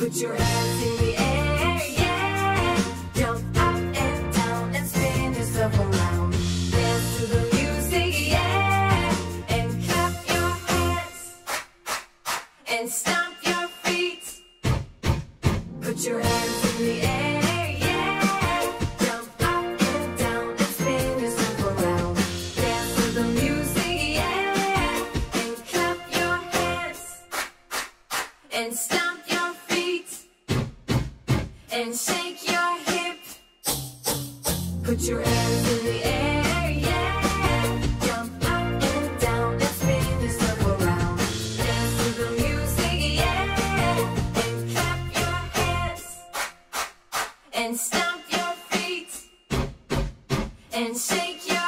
Put your hands in the air, yeah. Jump up and down and spin yourself around. Dance to the music, yeah. And clap your hands and stomp your feet. Put your hands in the air, yeah. Jump up and down and spin yourself around. Dance to the music, yeah. And clap your hands and stomp your feet. And shake your hip. Put your hands in the air, yeah. Jump up and down and spin yourself around. Dance to the music, yeah. And clap your hands and stomp your feet. And shake your